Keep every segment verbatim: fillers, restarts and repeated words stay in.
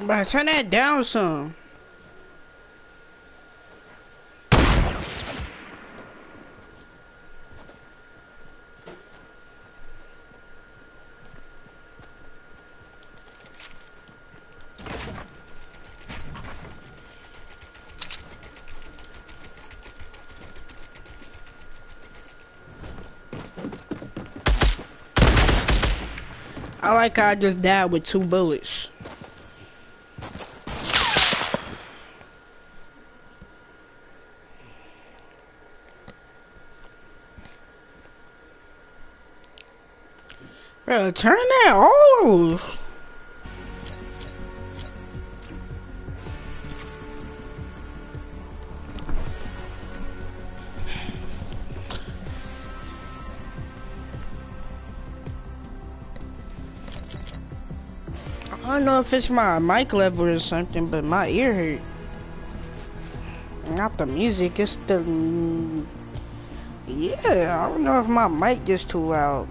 Bro, turn that down some. I like how I just died with two bullets. Bro, turn that off. I don't know if it's my mic level or something, but my ear hurt. Not the music, it's the... Yeah, I don't know if my mic is too loud.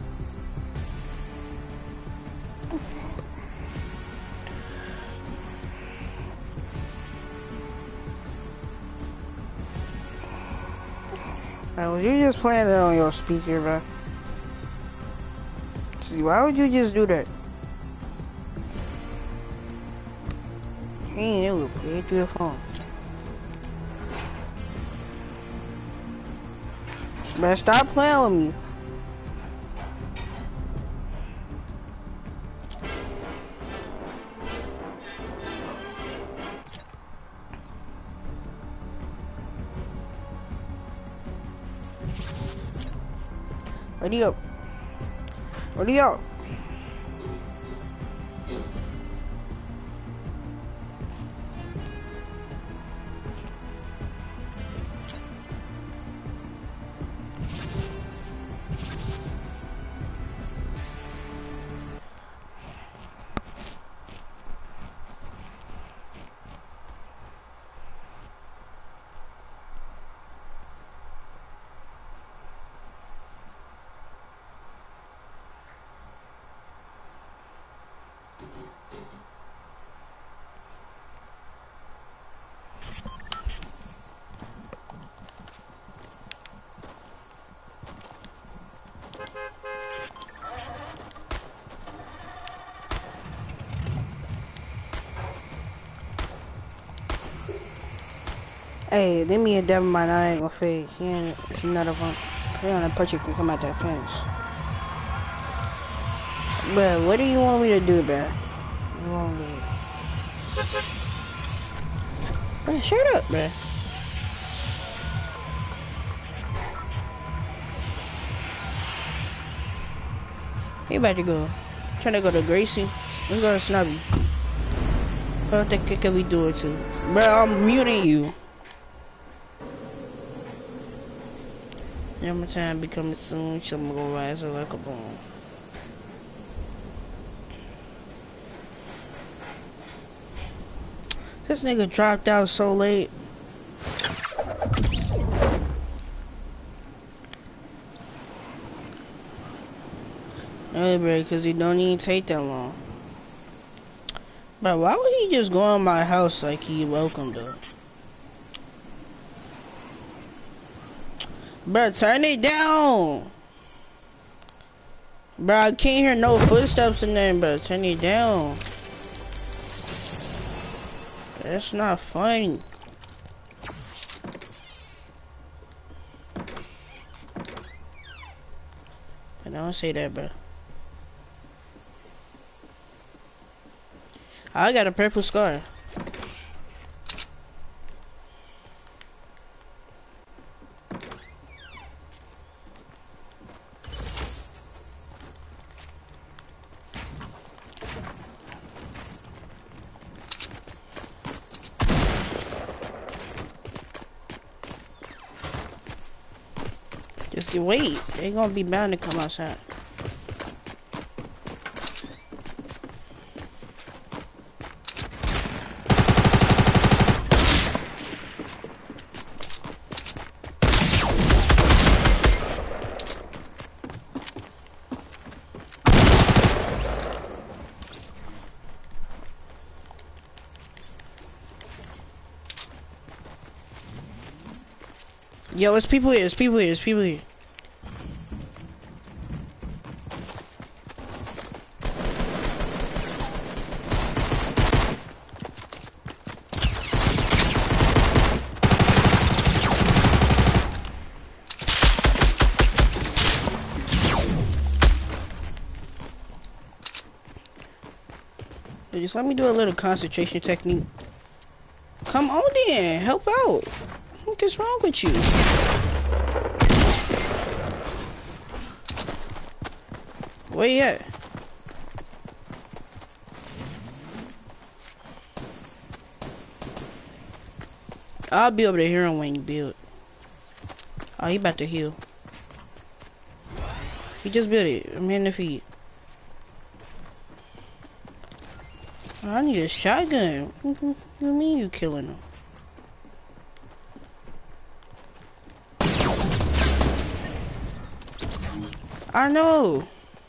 Bro, you just playing it on your speaker, bro. See, why would you just do that? He ain't able to play it through the phone. Bro, stop playing with me. Ready up. Ready up. Hey, leave me a devil mind, I ain't gonna face. She ain't, she not a fun. She on a punch you can come out that fence. Bruh, what do you want me to do, bruh? You want me to... Bruh, shut up, bruh. He about to go. Trying to go to Gracie. Let's go to Snubby. What the kick can we do it to? Bruh, I'm muting you. Yeah, my time becoming soon. I'm gonna rise up like a bomb. This nigga dropped out so late. Hey, bro, cause he don't even take that long. But why would he just go in my house like he welcomed her? Bro, turn it down. Bro, I can't hear no footsteps in there, bro. Turn it down. That's not funny. I don't say that, bro. I got a purple scar. Just wait. They gonna be bound to come outside. Yo, it's people here, it's people here, it's people here. Just let me do a little concentration technique. Come on then, help out. What is wrong with you? Where you at? I'll be over to hear him when you build. Oh, he about to heal. He just built it. I'm in the feet. I need a shotgun. What do you mean you killing him? I know.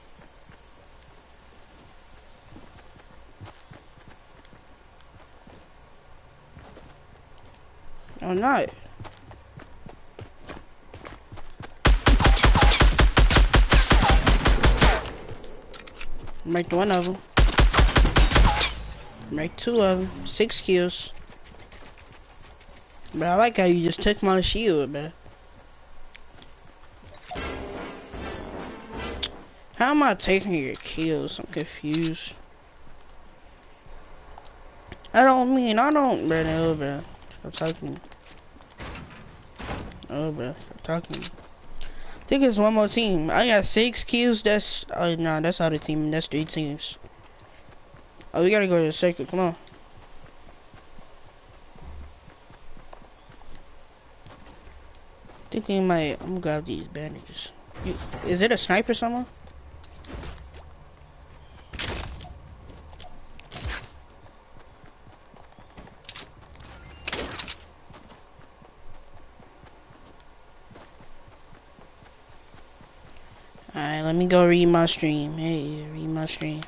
I'm not. Make one of them. Make two of them. Six kills. But I like how you just took my shield, man. How am I taking your kills? I'm confused. I don't mean, I don't, bro. No, bro. Stop talking. Oh, bro. Stop talking. I think it's one more team. I got six kills. That's, oh, no, nah, that's out of team. That's three teams. Oh, we gotta go to the circle. Come on. I think we might. I'm gonna grab these bandages. You, is it a sniper somewhere? Alright, let me go read my stream. Hey, read my stream.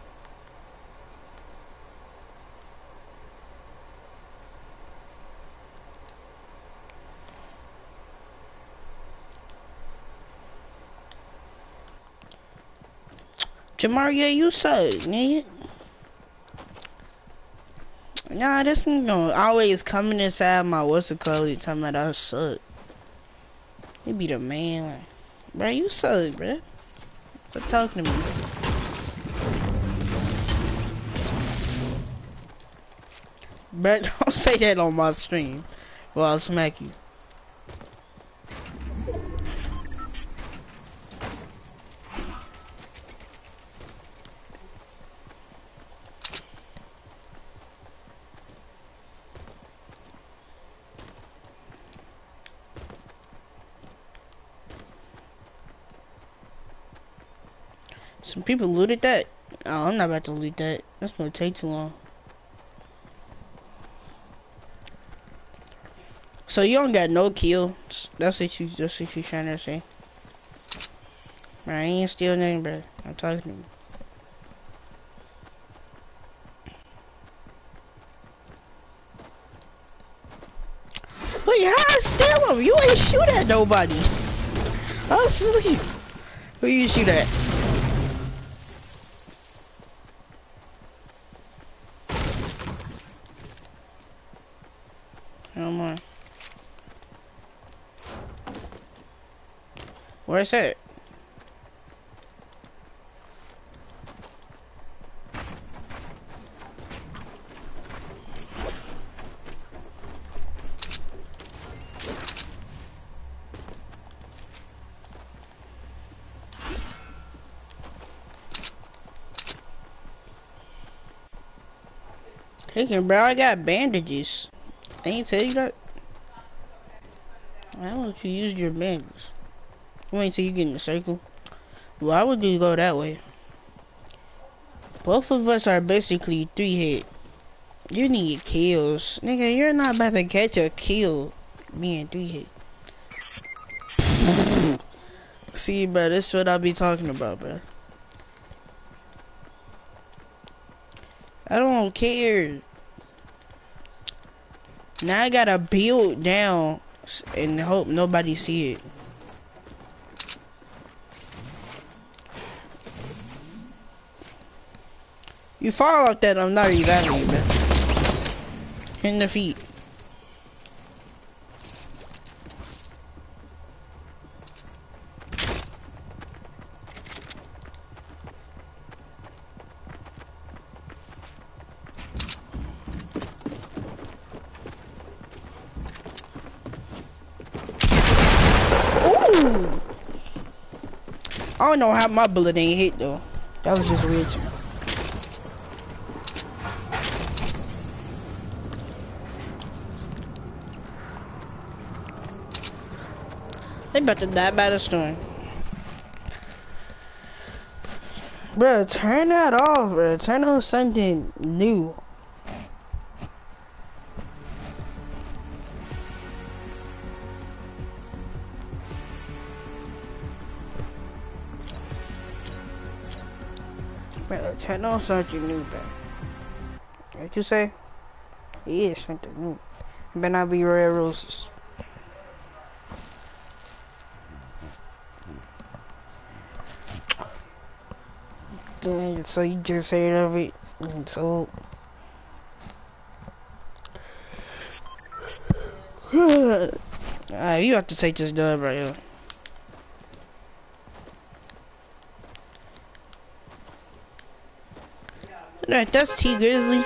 Jamaria, you suck, nigga. Nah, this nigga gonna always coming inside my what's it called talking about I suck. He be the man, like, bro, you suck, bro. Stop talking to me. Bro, don't say that on my stream, or I'll smack you. Some people looted that. Oh, I'm not about to loot that. That's gonna take too long. So you don't got no kills. That's what you. That's what you trying to say. Bro, I ain't steal nothing, bro. I'm talking to you. Wait, how I steal him? You ain't shoot at nobody. I was asleep. Who you shoot at? Come on. Where's it? Take it, bro. I got bandages. I ain't tell you that. Why would you use your bandages? Wait until you get in the circle. Why would you go that way? Both of us are basically three hit. You need kills. Nigga, you're not about to catch a kill being three hit. See, bro, this is what I be talking about, bro. I don't care. Now I gotta build down and hope nobody see it. You fall off that, I'm not reviving you, man. In the feet. Ooh! I don't know how my bullet ain't hit though. That was just weird to me. They about to die by the storm. Bruh, turn that off, bruh. Turn on something new. Bruh, turn on something new, bruh. What you say? Yeah, something new. It better not be red roses. Dang, so you just heard of it, and so alright, you have to take this dub right here. Alright, that's T Grizzly.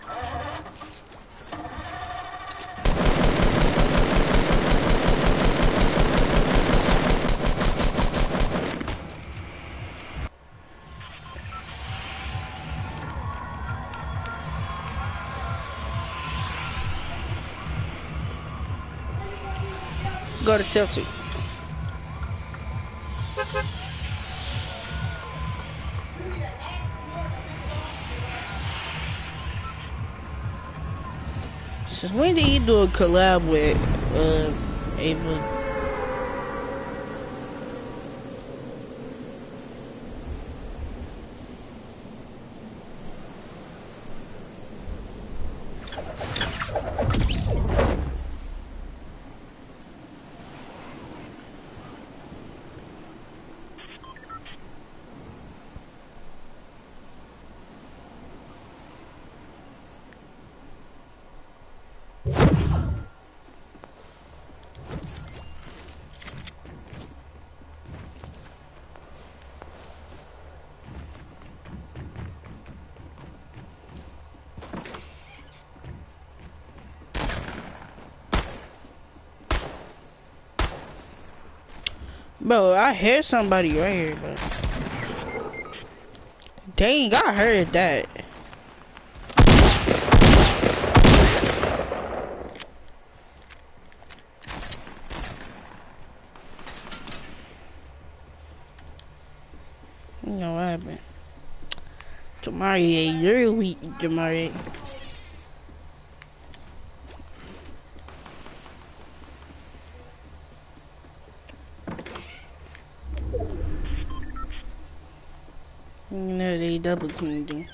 Go to Chelsea. Since when did you do a collab with uh Ava? Bro, I heard somebody right here, bro. Dang, I heard that. You know what happened? Jamari, you're weak, Jamari. You know they double teamed you.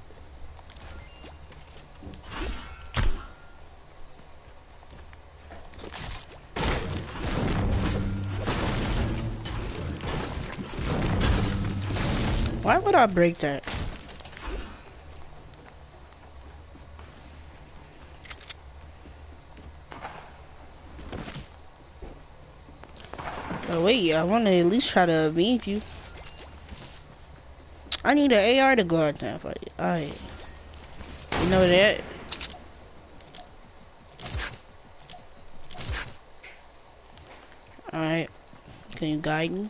Why would I break that? Oh wait, I want to at least try to avenge you. I need an A R to go out there and fight. Alright. You know that? Alright. Can you guide me?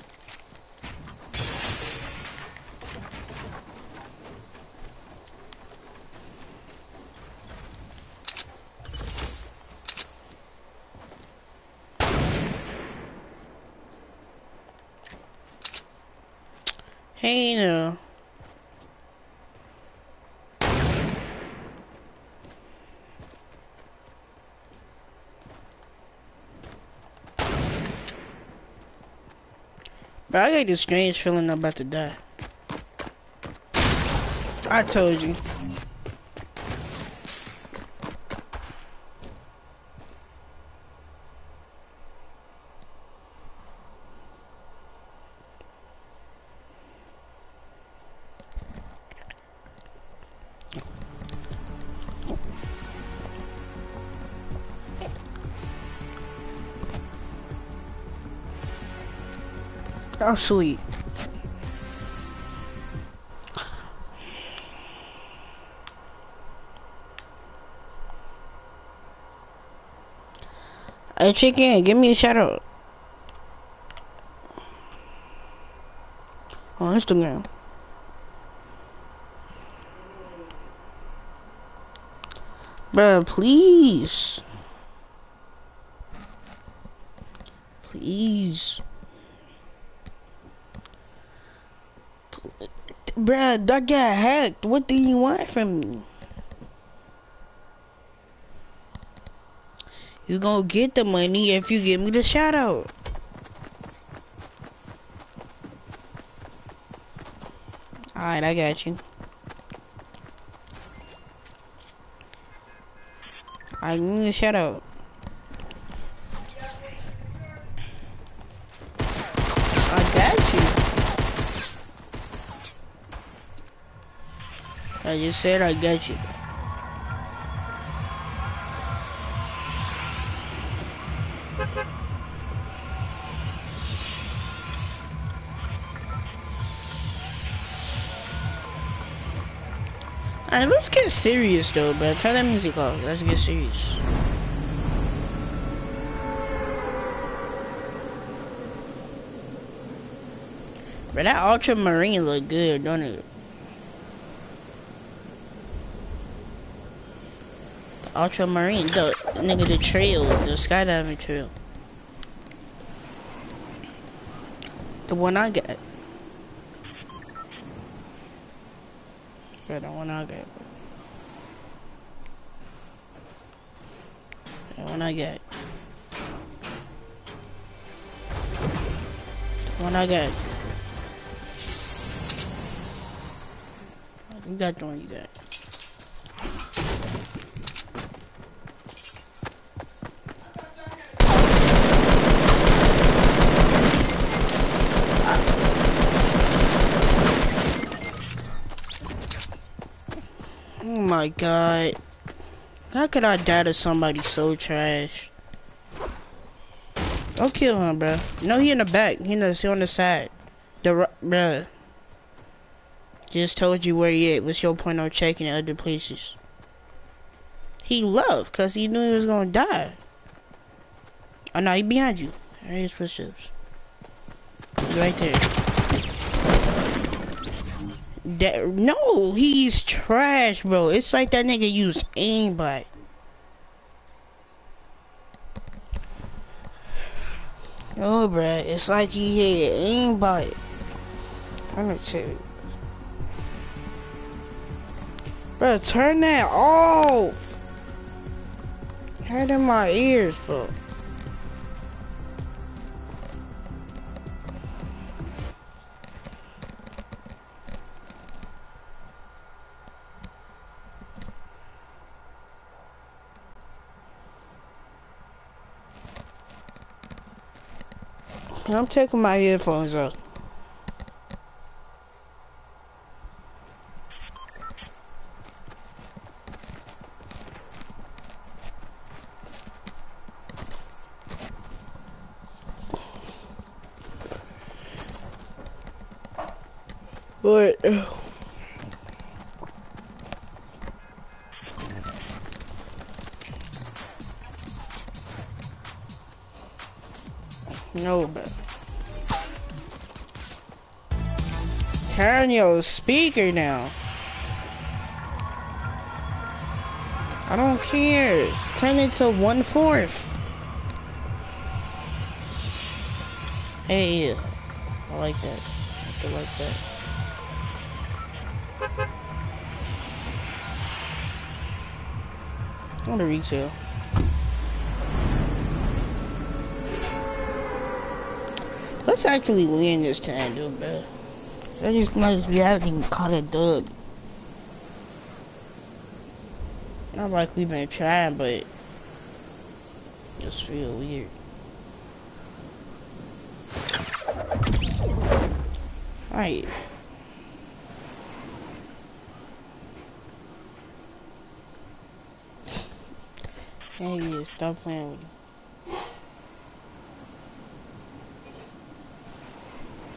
Hey, no. But I got this strange feeling I'm about to die. I told you. Oh, sweet. Hey, chicken, give me a shout out on Instagram. Bruh, please. Please. Bruh, I got hacked. What do you want from me? You gonna get the money if you give me the shout out. Alright, I got you. I need a shout out. I got you. I just said I got you. Alright, let's get serious though, bro. Turn that music off. Let's get serious. Bro, that ultramarine look good, don't it? The ultramarine, the nigga, the trail, the skydiving trail. The one I got. Bro, the one I got. The one I got. The one I got. You got the one you got. Oh my god. How could I die to somebody so trash? Don't kill him, bro. No, he in the back. He, in the, he on the side. The bruh. Just told you where he at. What's your point on checking other places? He left because he knew he was gonna die. Oh no, he behind you. I hear his footsteps. He's right there. That, no, he's trash, bro. It's like that nigga used aimbot. Oh, bro, it's like he had aimbot. I'm gonna tell you. Bro, turn that off. Hurt in my ears, bro. I'm taking my earphones off. But no, bro. Turn your speaker down. I don't care. Turn it to one fourth. Hey, I like that. I like that. I want to retail. Let's actually win this time, dude, bro. I just must be having caught a dub. Not like we've been trying, but it just feel weird. Alright. Hey, stop playing with you.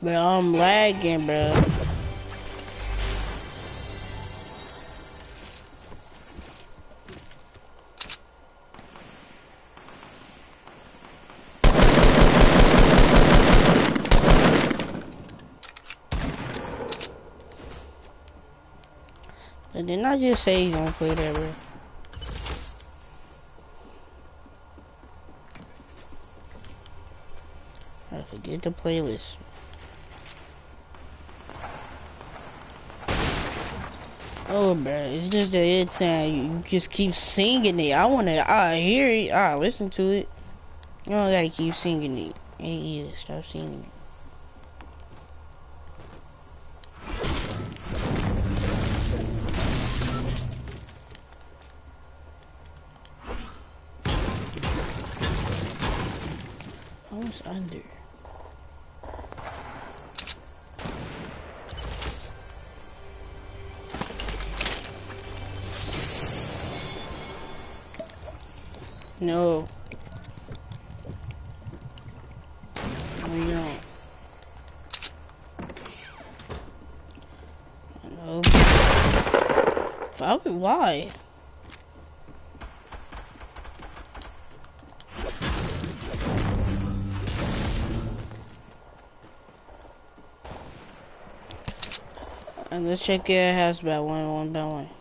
But I'm lagging, bro. But didn't I just say you gonna play that, bro? I forget the playlist. Oh, bro, it's just that it's time you just keep singing it. I wanna, I hear it, I listen to it. You don't gotta keep singing it. Hey, yeah, stop singing it. I was under. No. No, you don't. No. Falcon, why? And let's check it has about one, one by one.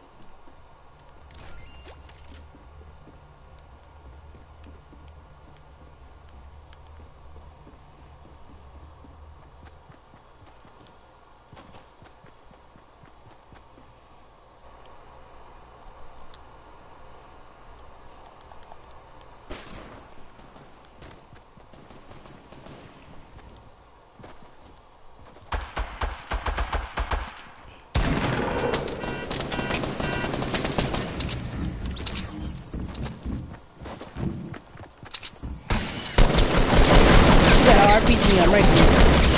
R P G, I'm right here.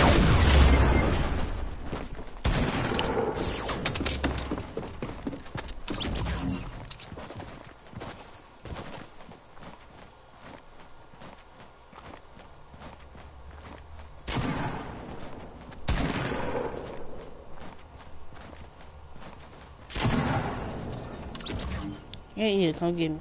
Yeah, yeah, come get me.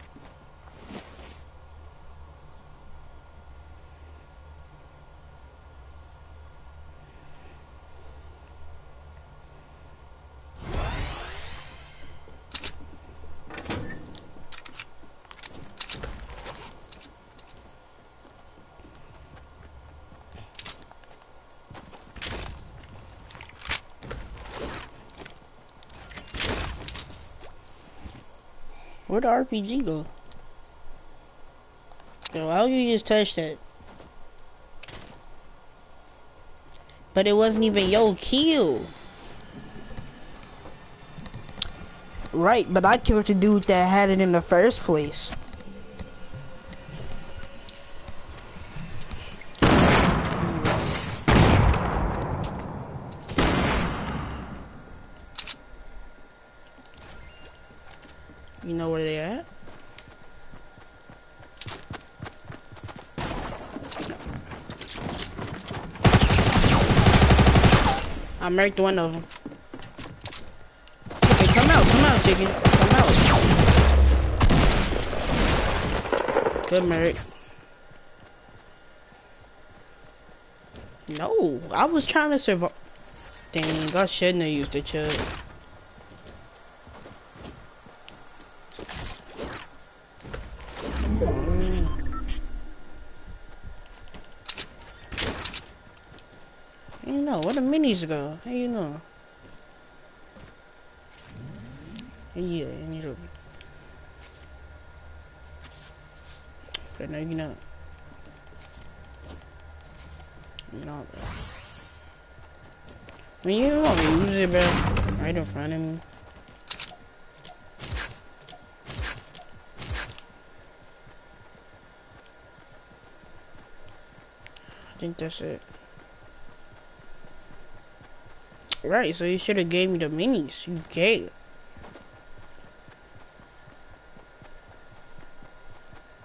Where'd the R P G go? Yo, how you just touch that? But it wasn't even your kill. Right, but I killed the dude that had it in the first place. You know where they at? I marked one of them. Okay, come out, come out, chicken. Come out. Good, Merrick. No, I was trying to survive. Dang, I shouldn't have used the chug. You know, where the minis go? How you know? Yeah, and you don't. But no, you not. You're not, bro. I mean, you don't want to use it, bro. Right in front of me. I think that's it. Right, so you should have gave me the minis. You gay.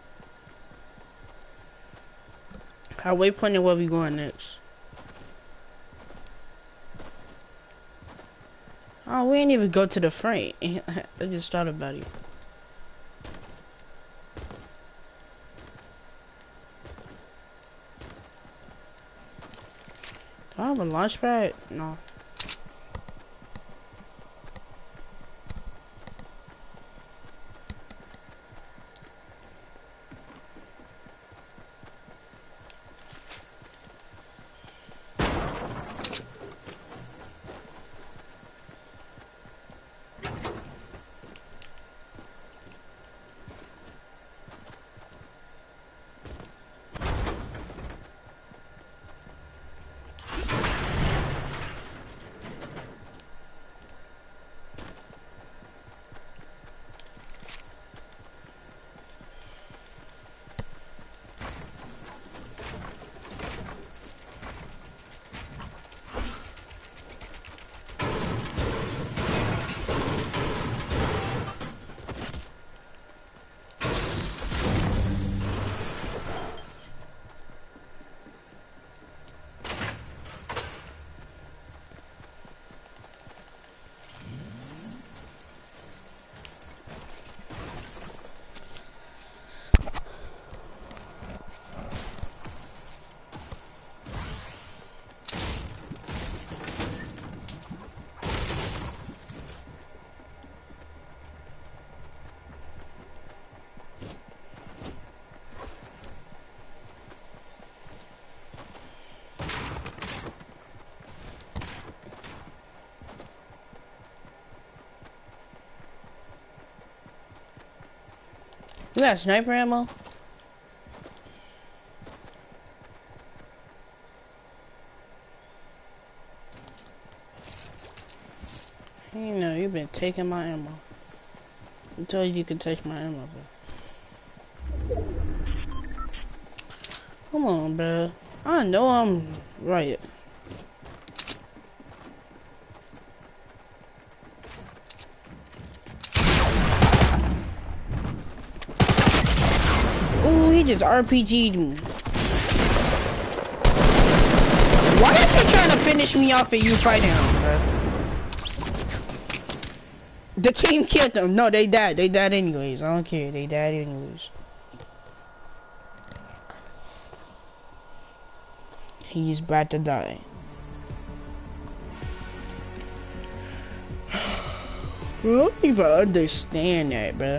How waypoint and where we going next? Oh, we ain't even go to the front. I just thought about it. Do I have a launch pad? No. You got sniper ammo? You know, you've been taking my ammo. I told you you could take my ammo, bro. Come on, bro. I know I'm right. Ooh, he just R P G'd me. Why is he trying to finish me off at you right now, bro? The team killed them. No, they died. They died anyways. I don't care. They died anyways. He's about to die. I don't even understand that, bro.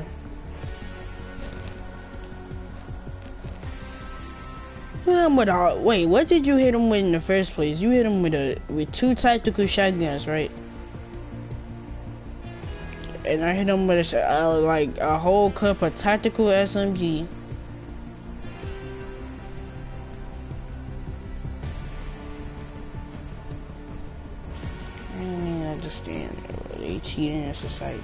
Um, with all, wait, what did you hit him with in the first place? You hit him with a with two tactical shotguns, right? And I hit him with a, uh, like a whole cup of tactical S M G. I don't even understand. They cheating in society.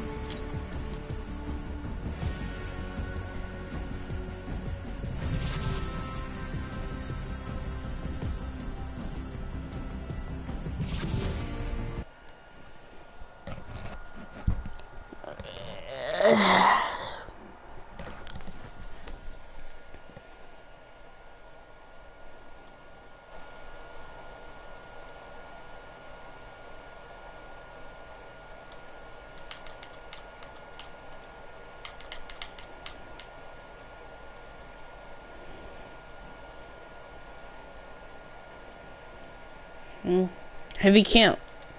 Mm. Heavy camp.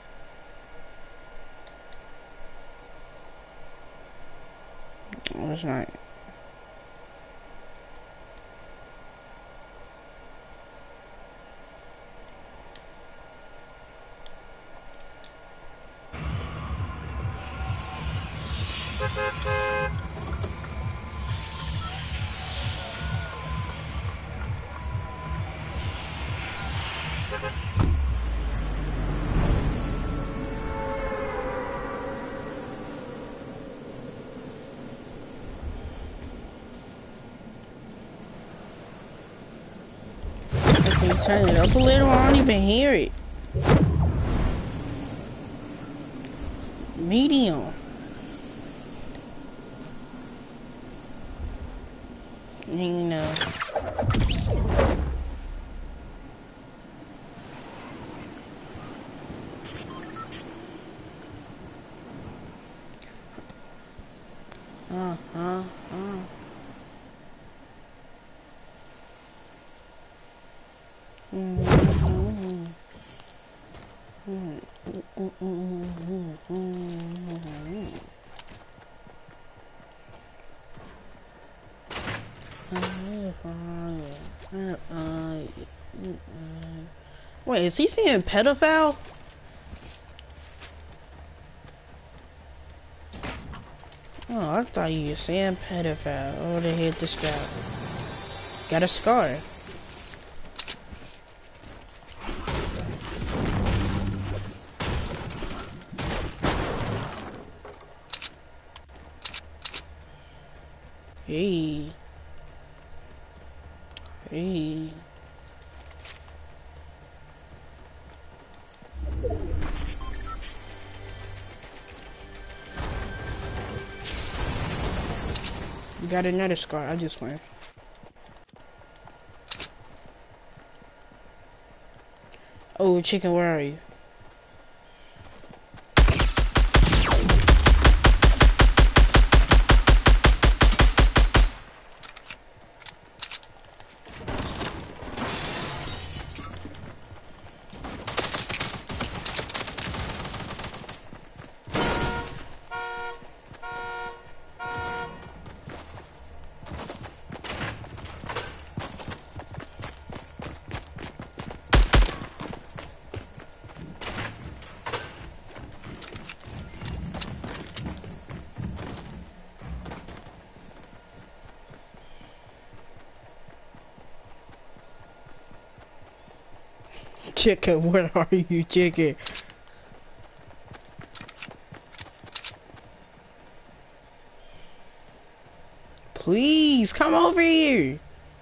Oh, it's not. Turn it up a little, I don't even hear it. Medium. You know. Uh, uh, uh. Mm-hmm. Mm-hmm. Mm-hmm. Mm-hmm. Wait, is he saying pedophile? Oh, I thought you were saying pedophile. Oh, they hit this guy. Got a scar. Hey. Hey. You got another scar. I just went. Oh, chicken, where are you? Chicken, where are you, chicken? Please, come over here.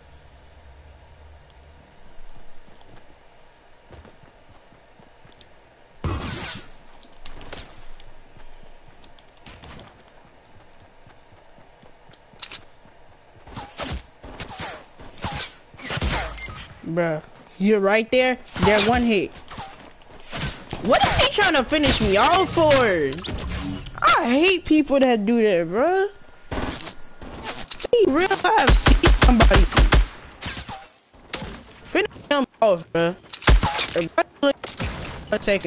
Bruh, you're right there. They're one hit. What is he trying to finish me off for? I hate people that do that, bruh. He real life see somebody. Finish him off, bruh. A second.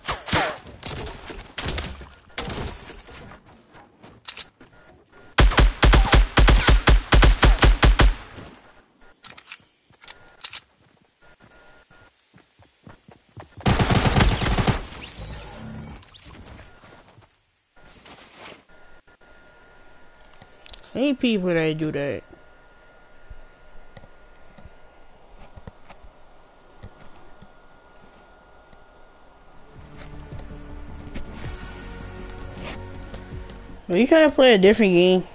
I hate people that do that. Are you trying to play a different game?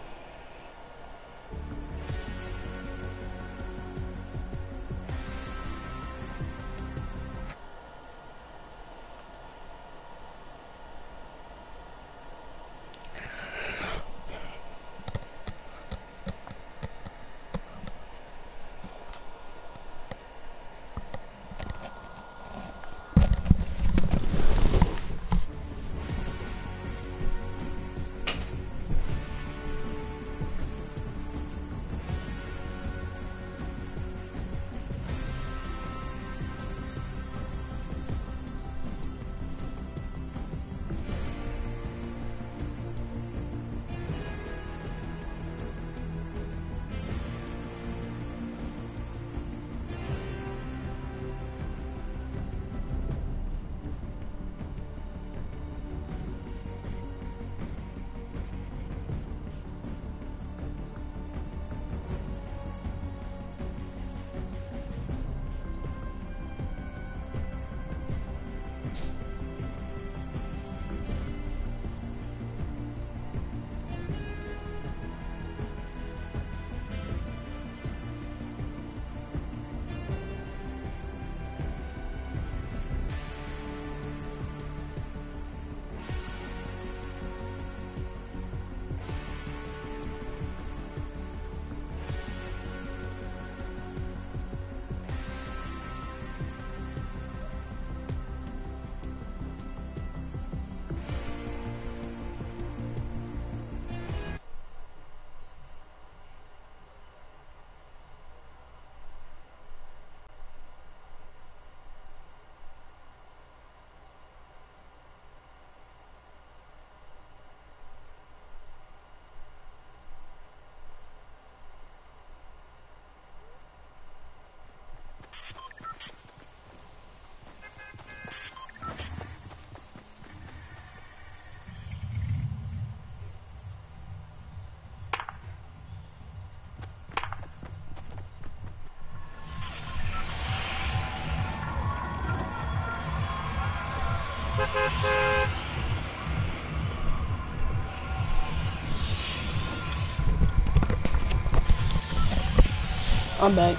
I'm back.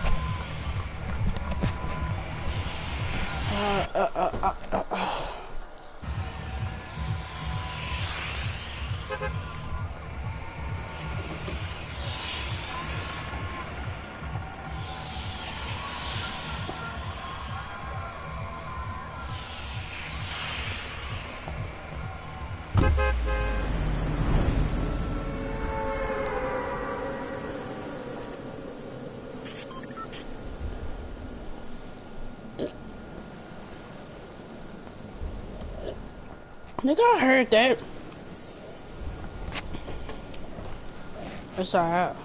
Uh, uh, uh, uh, uh, uh. Nigga, I heard that. That's alright.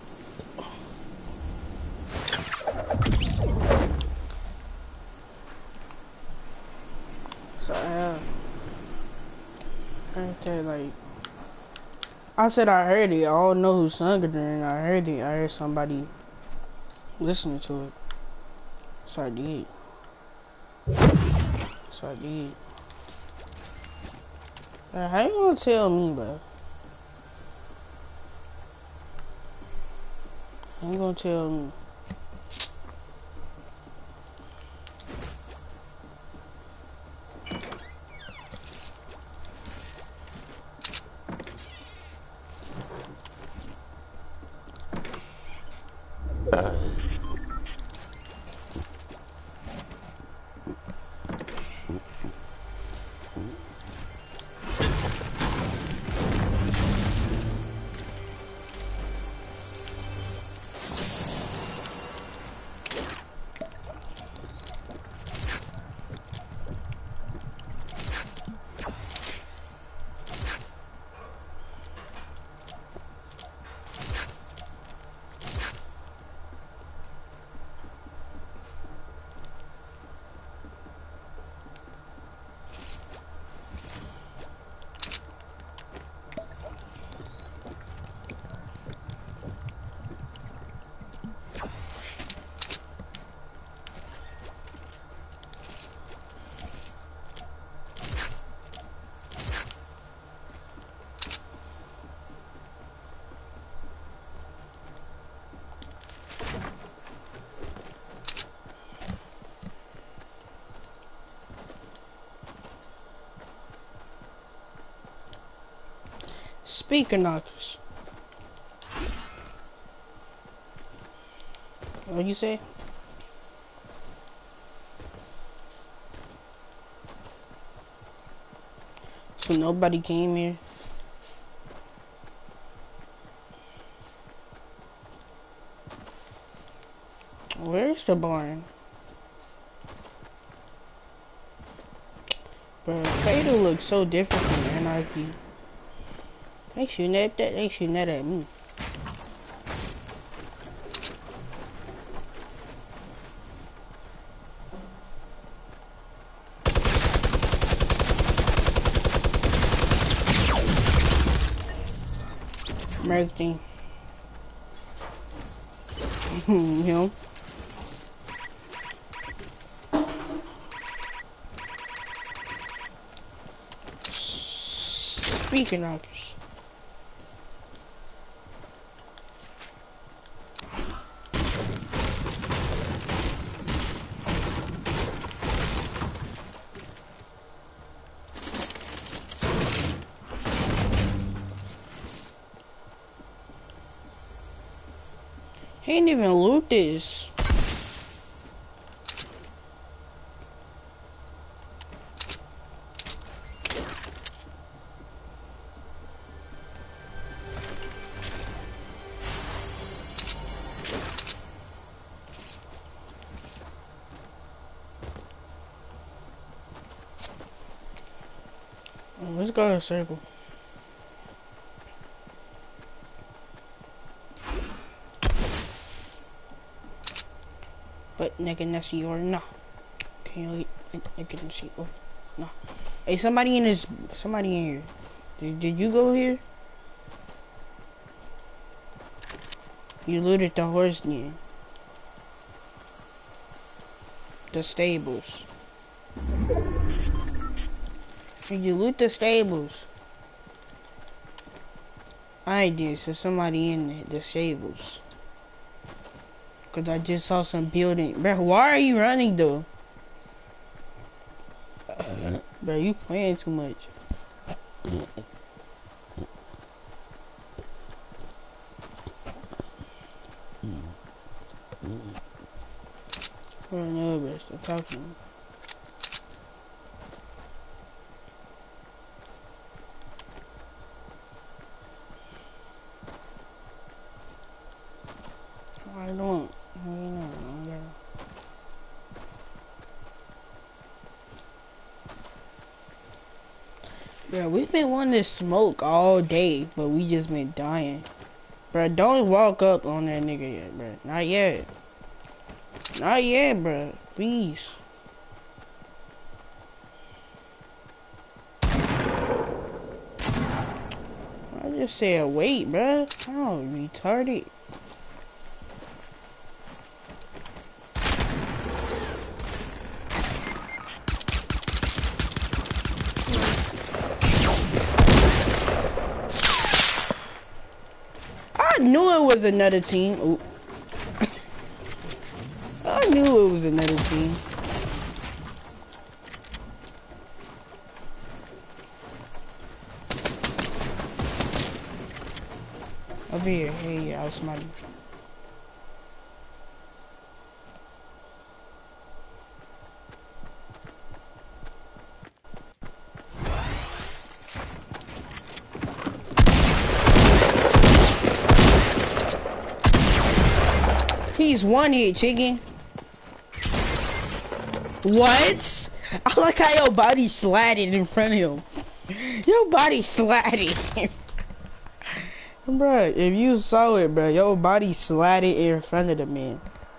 That's alright. I heard that, like, I said I heard it. I don't know who sung it, and I heard it. I heard somebody listening to it. So I did. So I did. Uh, how you gonna tell me, bro? How you gonna tell me? Speaker knockers. What'd you say? So nobody came here? Where's the barn? Bro, Fatal looks so different from Anarchy. They shooting at that, they shooting that at me. Everything. You know? Speaking of this. He ain't even loot this. Let's go to a circle. But nigga, that's your no. Can you nigga see? Oh, no. Hey, somebody in this. Somebody in here. Did, did you go here? You looted the horse den. The stables. Did you loot the stables? I did, so somebody in the, the stables. Cause I just saw some building. Bro, why are you running though? Bro, you playing too much. I don't know, bro. Stop talking. I don't. I don't know. Bro, we've been wanting to smoke all day, but we just been dying. Bro, don't walk up on that nigga yet, bro. Not yet. Not yet, bro. Please. I just said wait, bro. Oh, retarded. I knew it was another team. Ooh. I knew it was another team. Over here, hey, I was smiling. He's one hit, chicken. What? I like how your body slided in front of him. Your body slided. Bruh, if you saw it, bruh, your body slided in front of the man.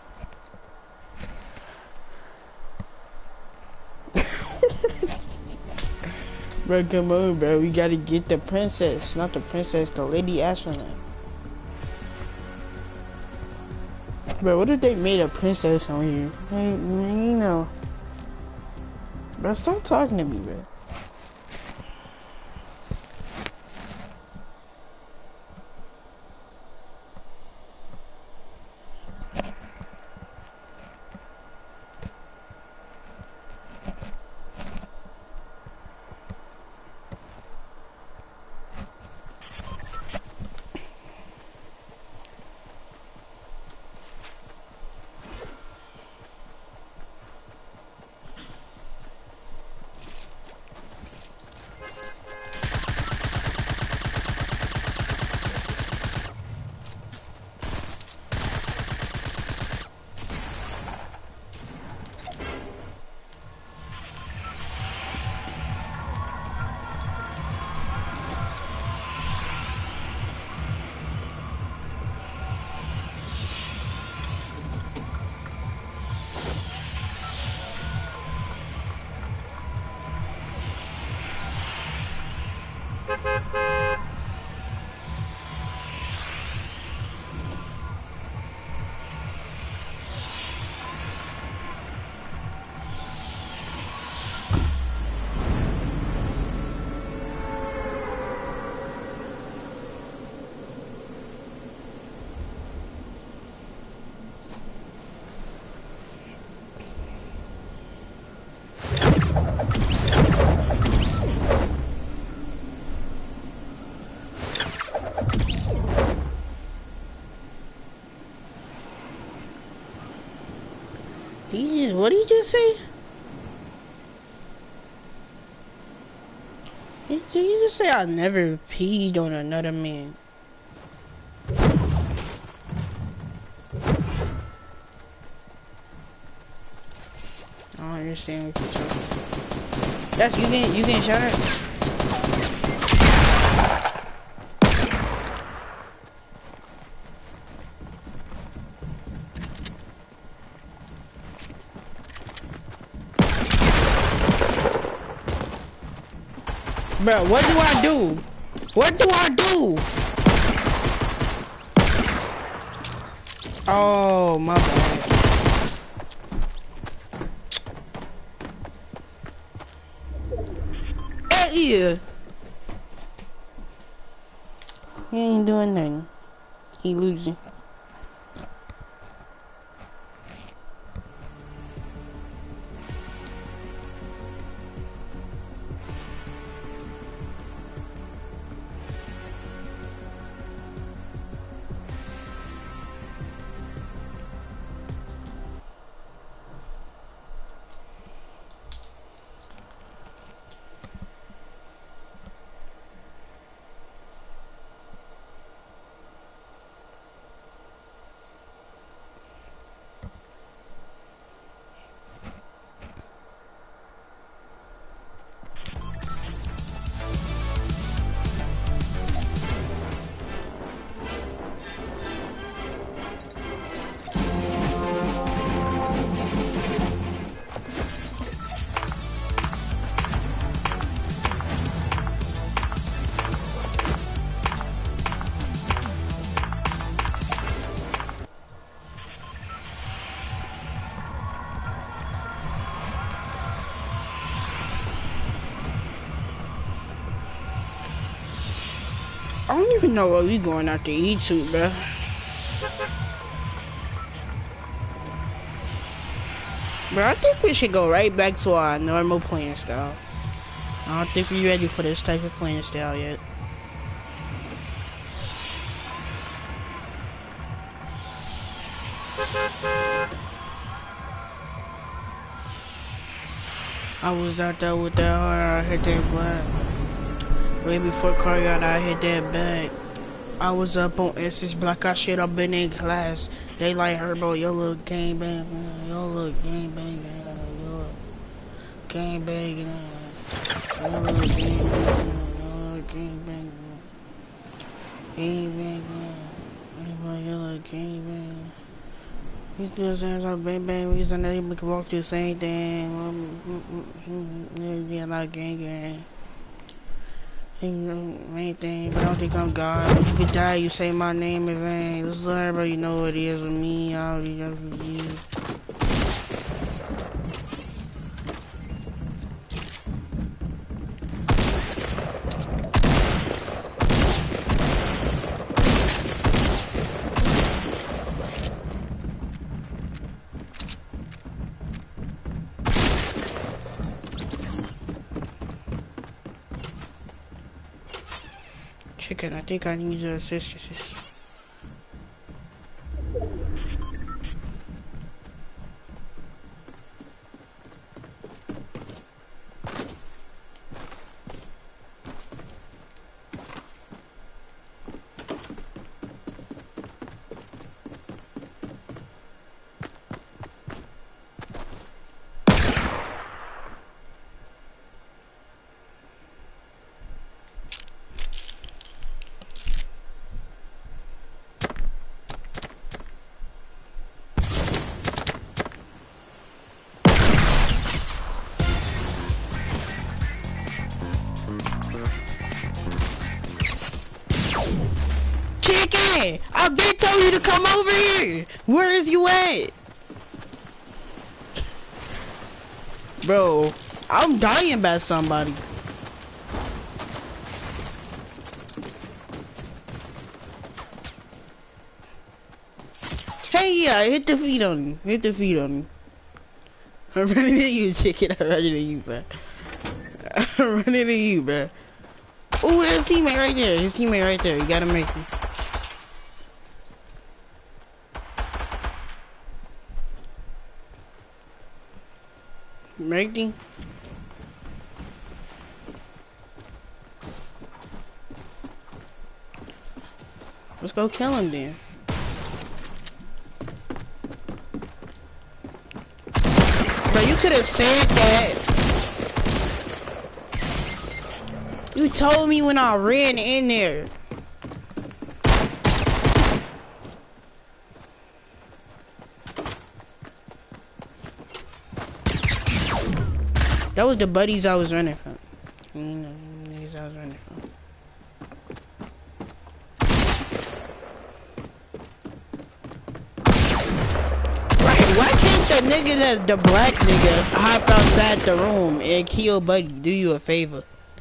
Bruh, come on, bruh. We gotta get the princess. Not the princess, the lady astronaut. Bro, what if they made a princess on you? Hey, you know. Bro, stop talking to me, bro. He, what did he just say? Did you just say I never peed on another man? I don't understand what you're talking about. That's you getting you getting shot at? Bro, what do I do? What do I do? Oh, my bad. Hey, yeah. He ain't doing nothing. He losing. don't even know what we going out to eat to, bro. Bro, I think we should go right back to our normal playing style. I don't think we're ready for this type of playing style yet. I was out there with that hard, I hit that black. Way before car yacht, I hit that bag. I was up on S's block, I shit up in their class. They like Herbo, yo little gang bang, yo little gang bang, yo little gang bang, yo little gang bang, yo little gang bang, gang bang, yo little gang bang. He's just saying so bang bang, we using that, we can walk through the same thing. Yeah, like gang gang. Main thing, but I don't think I'm God. If you could die, you say my name in vain. Let's let everybody know what it is with me. I'll be just with you. Chicken, I think I need your assistance. Chicken! I've been told you to come over here! Where is you at? Bro, I'm dying by somebody. Hey, yeah, hit the feet on him. Hit the feet on him. I'm running to you, Chicken. I'm running to you, bro. I'm running to you, bro. Ooh, his teammate right there. His teammate right there. You gotta make him. Make him. Let's go kill him then. But you could have said that. You told me when I ran in there. That was the buddies I was running from. You know, niggas I was running from. Right, why can't the nigga that the black nigga hop outside the room and kill buddy do you a favor?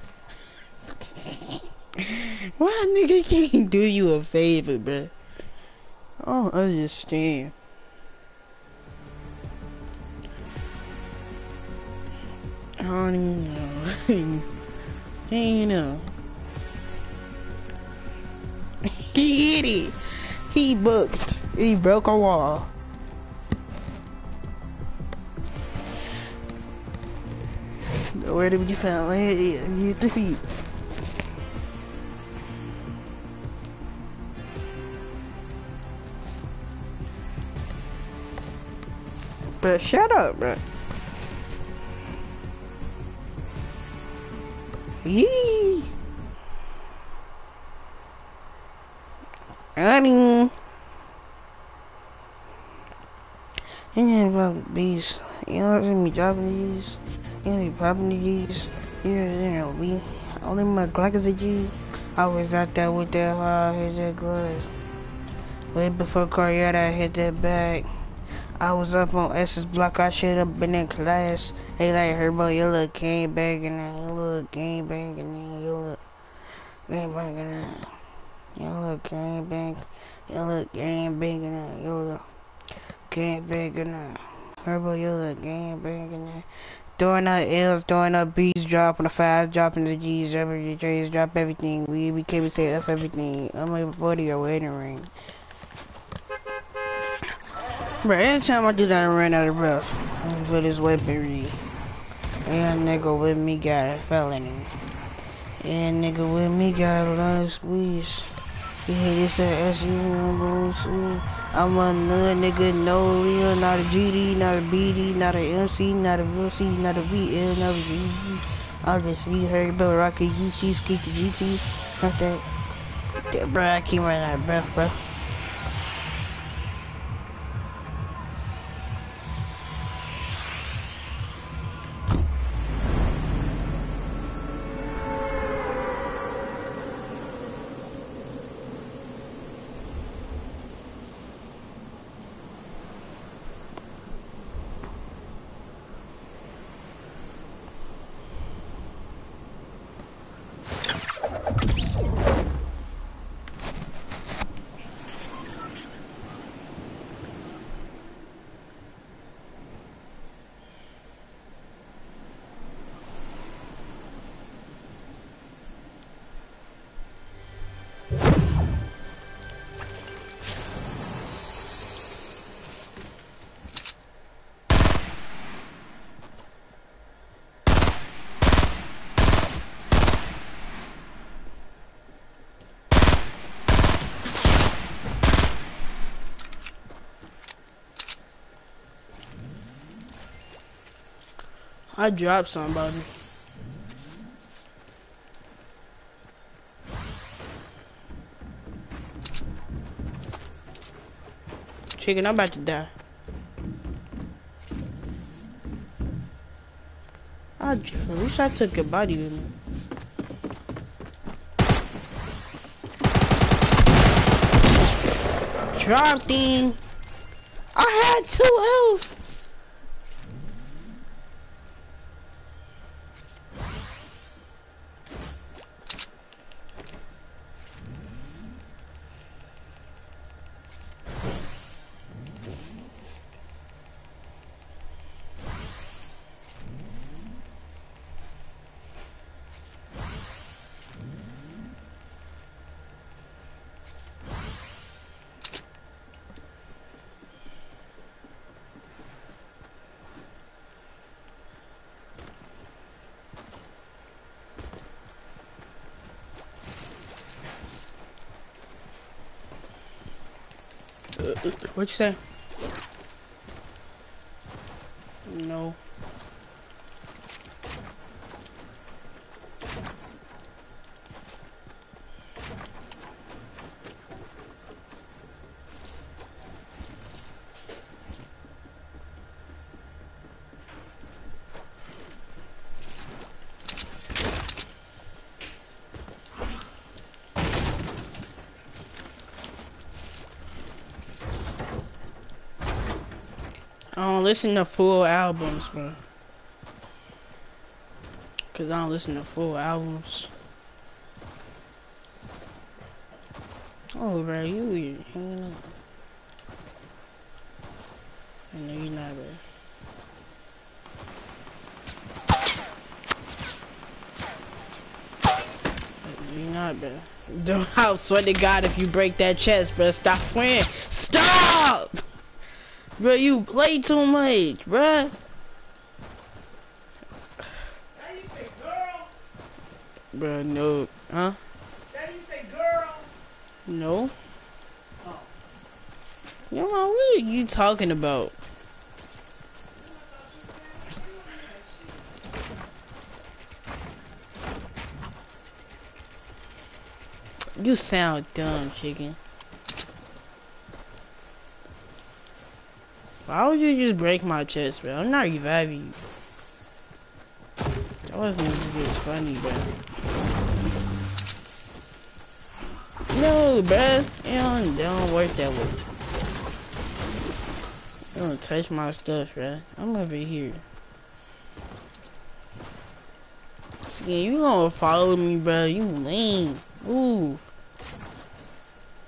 Why nigga can't do you a favor, bruh? I don't understand. I don't even know. I don't know. He hit it. He booked. He broke a wall. Where did you find? Hit the feet. But shut up, bro. Yee. I mean, you ain't about bees. You know what I'm me dropping these. You ain't popping these. You know, we only my Glock is a G. I was out there with that hard, hit that glass. Way before Corriere, I hit that bag. I was up on S's block, I shit up in that class. They like Herbo, you little gang banging, you little gang banging, you little gang banging. gang bang. You look gang banging that. You look gang banging that. Herbo, you look gang banging that. Throwing up L's, throwing up B's, dropping the fives, dropping the G's, dropping the J's, drop everything. We we came and say F everything. I'm like forty your wedding ring. Bro, every time I do that, I run out of breath. For this weaponry. And nigga with me got a felony. And nigga with me got a lot of squeeze. You hear this at S U number two. I'm another nigga, no Leo, not a G D, not a B D, not a M C, not a V C, not a V L, not a G D. I'll just be heard about Rocket G C, skate the G T. Not that. that bro, I keep running out of breath, bro. I dropped somebody. Chicken, I'm about to die. I wish I took a body with me. Dropped him. I had two health. What'd you say? No. I don't listen to full albums, bro. Cause I don't listen to full albums. Oh, bro, you weird. Hanging up. I know you're not, bro. You're not, bro. Don't, I swear to God, if you break that chest, bro, stop playing. Stop! Bro, you play too much, bro. That you say girl? Bro, no. Huh? That you say girl? No. Oh. Yo, man, what are you talking about? You sound dumb, chicken. Why would you just break my chest, bro? I'm not reviving you. That wasn't just funny, bro. No, bro. It don't, it don't work that way. You don't touch my stuff, bro. I'm over here. See, you gonna follow me, bro. You lame. Move.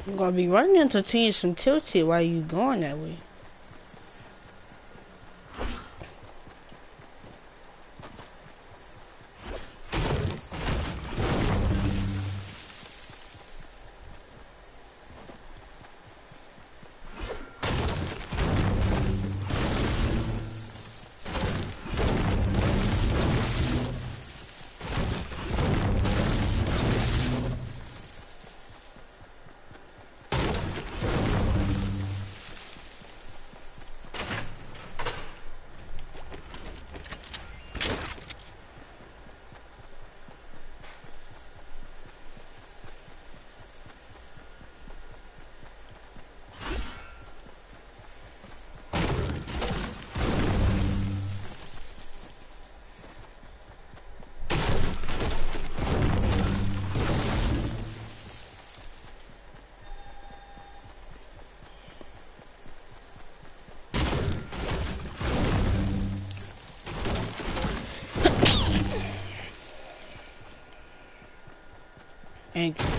I'm gonna be running into teams some tilted while you going that way. Thank you.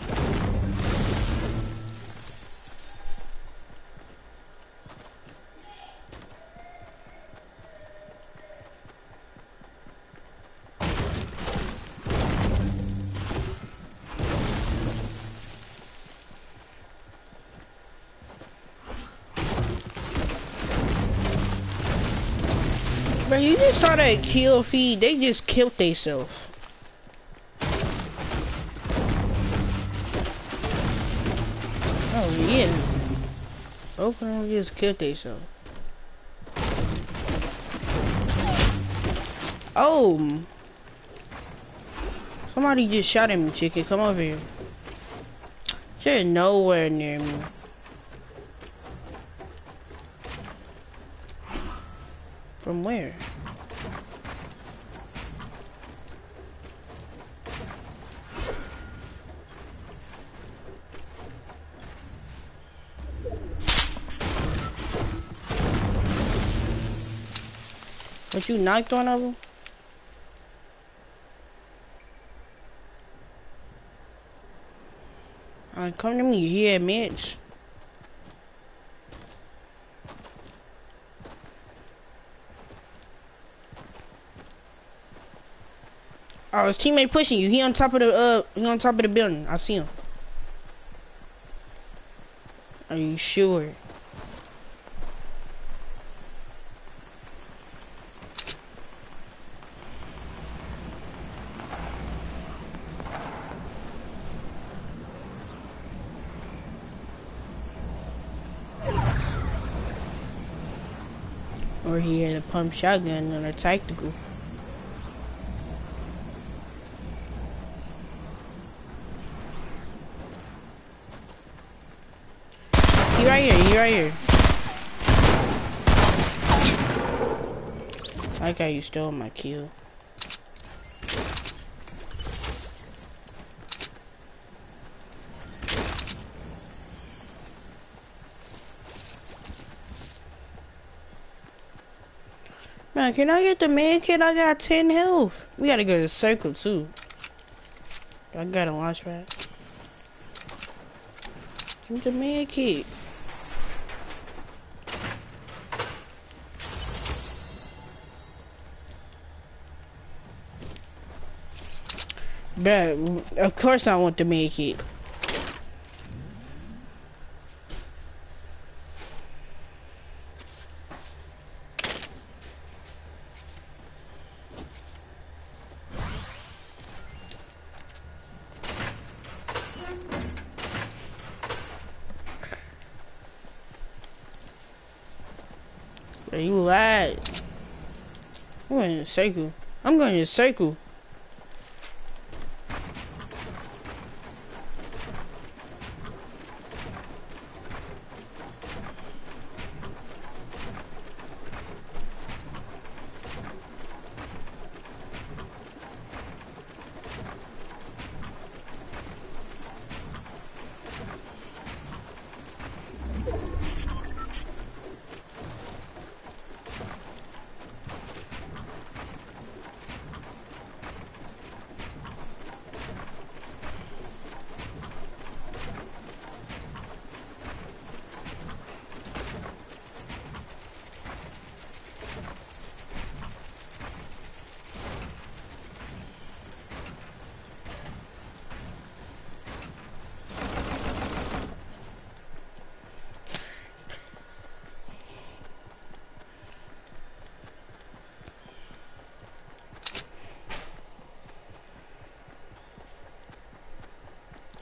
Bro, you just saw that kill feed. They just killed themselves. Oh, yeah. Both of them just killed themselves. Oh. Somebody just shot at me, chicken. Come over here. You're nowhere near me. From where? But you knocked one of them? Alright, come to me, yeah, Mitch. Oh, his teammate pushing you. He on top of the uh, he on top of the building. I see him. Are you sure? Or he had a pump shotgun and a tactical. He right here, he right here. I like how you stole my kill. Man, can I get the man kit? I got ten health. We gotta go to the circle too. I got a launch pad. Give me the man kit. Bruh, of course I want the man kit. You lied. I'm going in a circle. I'm going in a circle.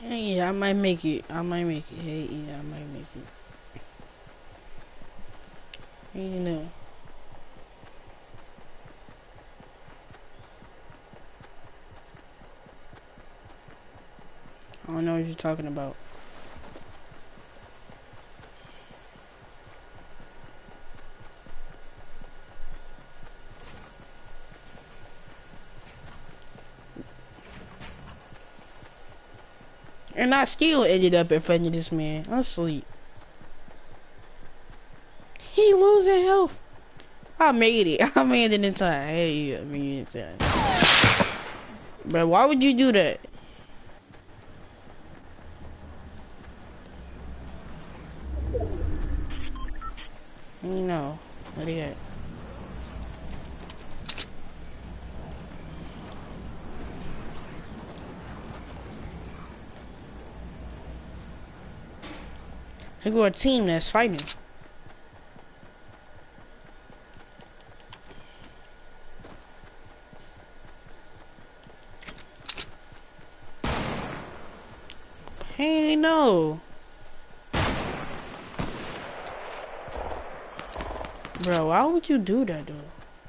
Hey, yeah, I might make it. I might make it. Hey, yeah, I might make it. You know. I don't know what you're talking about. And I still ended up in front of this man. I'm asleep. He losing health. I made it. I made it in time. Hey, I made it in time. Bro, why would you do that? You know, what do you got? He got a team that's fighting. Hey, no. Bro, why would you do that, though?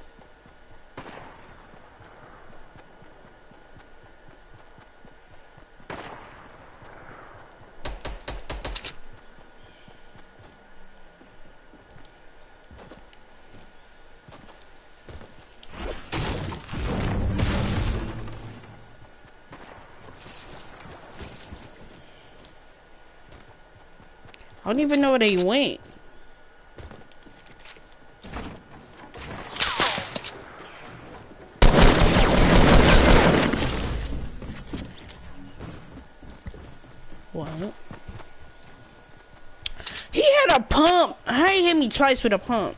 I don't even know where they went. What? He had a pump. How he hit me twice with a pump?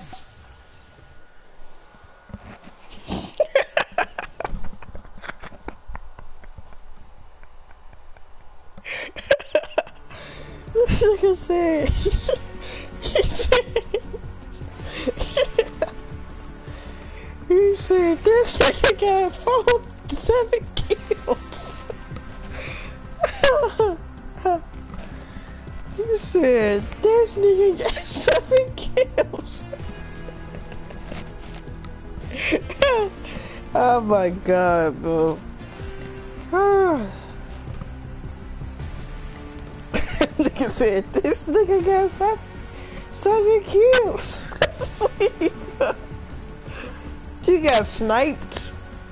This nigga said, he said, he said, this nigga got four, seven kills. You said, this nigga got seven kills. Oh my god, bro. Nigga said, this nigga got seven, seven kills. You got sniped.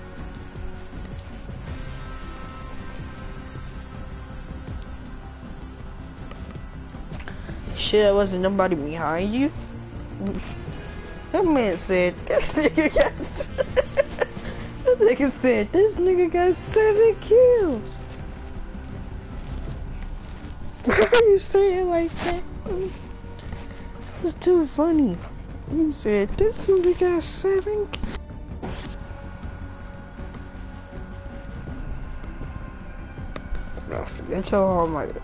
Shit, wasn't nobody behind you. That man said, this nigga got that nigga said, this nigga got seven kills. Why are you saying like that? It's too funny. You said, this nigga got seven kills. Bro, forget your almighty.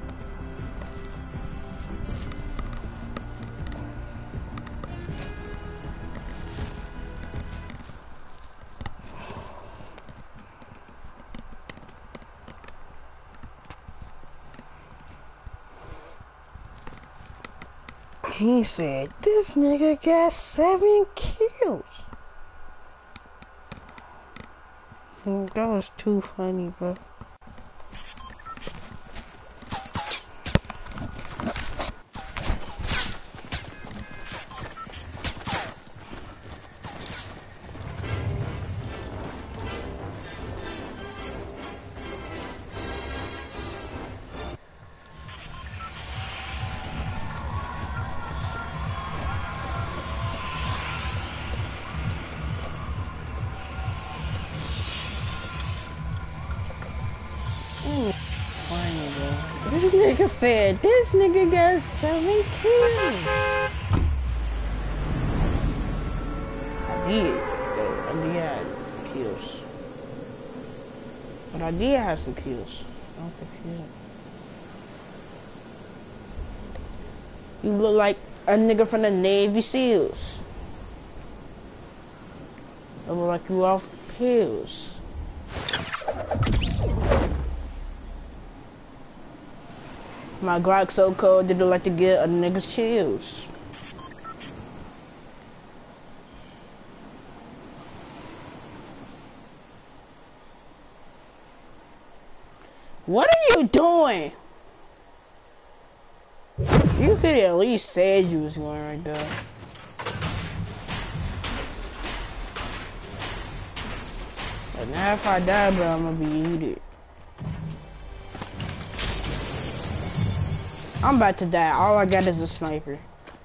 He said, this nigga got seven kills. That was too funny, bro. This nigga said, this nigga got seven kills. I did. I did have kills. But I did have some kills. I'm confused. You look like a nigga from the Navy SEALs. I look like you off pills. My Glock so cold that it like to get a nigga's chills. What are you doing? You could at least say you was going right there. But now if I die, bro, I'm gonna be eaten. I'm about to die. All I got is a sniper.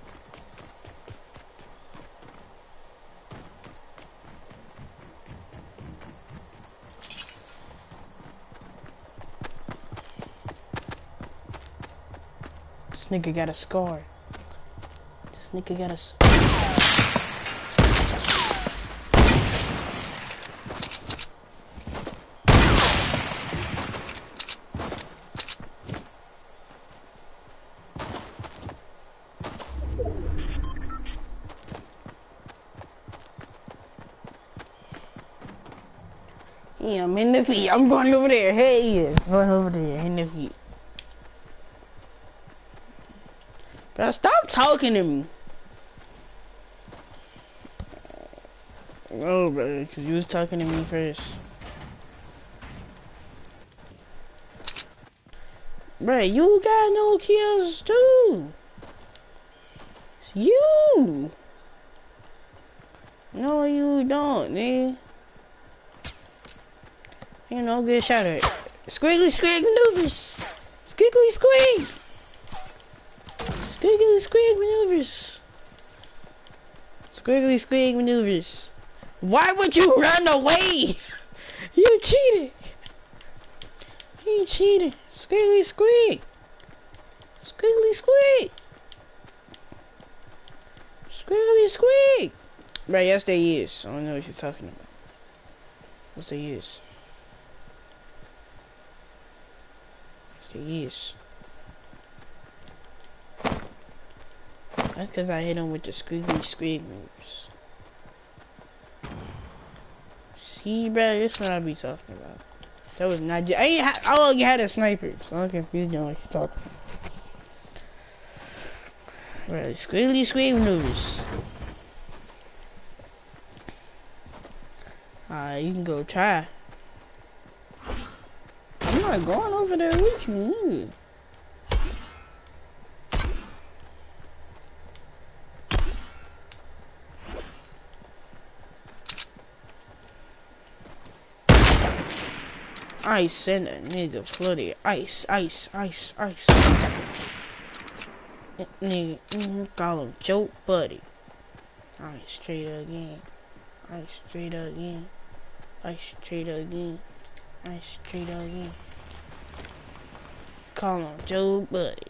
This nigga got a scar. This nigga got a s- Yeah, I'm in the feet. I'm going over there. Hey, yeah. Going over there. In the feet. Bro, stop talking to me. No, bro, because you was talking to me first. Bro, you got no kills too. You. No, you don't, nigga. You know, get shot at. Squiggly squig maneuvers. Squiggly squig. Squiggly squig maneuvers. Squiggly squig maneuvers. Why would you run away? You cheated. You cheated. Squiggly squig. Squiggly squig. Squiggly squig. Right, yes they is. I don't know what you're talking about. Yes they is. Yes they is. That's because I hit him with the squiggly squig moves. See, bro, this is what I be talking about. That was not just, I ain't ha I only had a sniper, so I'm confused on what you're talking about. Right, squiggly squig maneuvers. Alright, you can go try. I'm not going over there with you, either. Ice and a nigga flooded. Ice, ice, ice, ice. Nigga, mm, call him Joke Buddy. Ice straight again. Ice straight again. Ice straight again. Ice straight again. Call him Joe Buddy.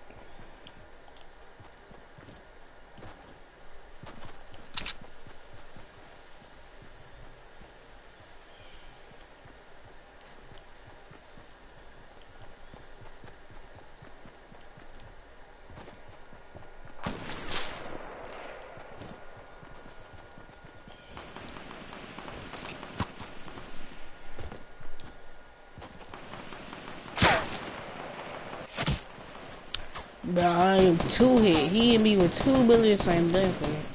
Bro, I am two hit. He hit me with two bullets. I'm done for it.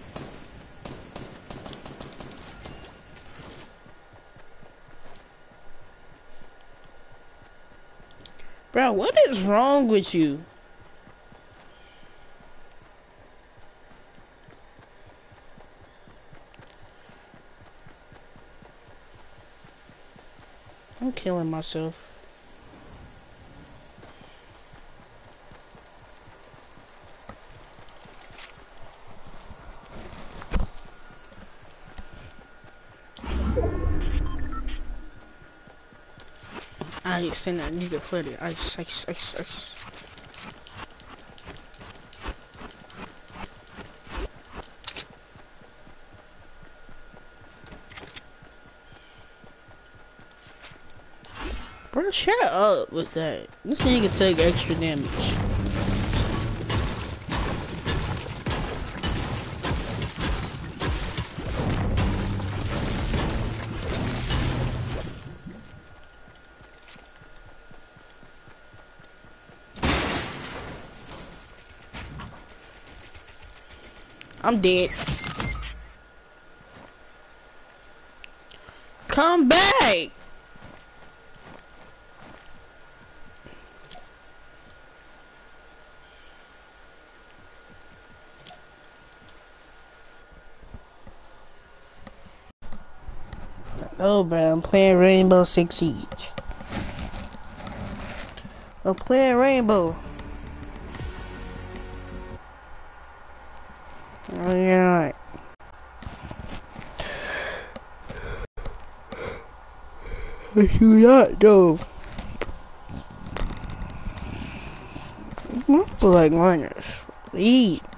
Bro, what is wrong with you? I'm killing myself. Ice and that nigga flooded. Ice, ice, ice, ice. Bro, shut up with that. This nigga took extra damage. I'm dead. Come back. Oh, bro, I'm playing Rainbow Six Siege. I'm playing Rainbow. Oh, yeah. I do not though. I feel like miners. Eat.